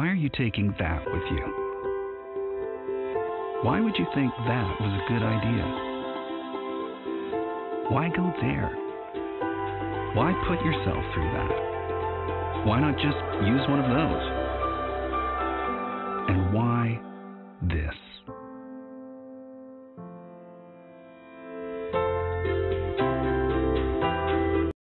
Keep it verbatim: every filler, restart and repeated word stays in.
Why are you taking that with you? Why would you think that was a good idea? Why go there? Why put yourself through that? Why not just use one of those? And why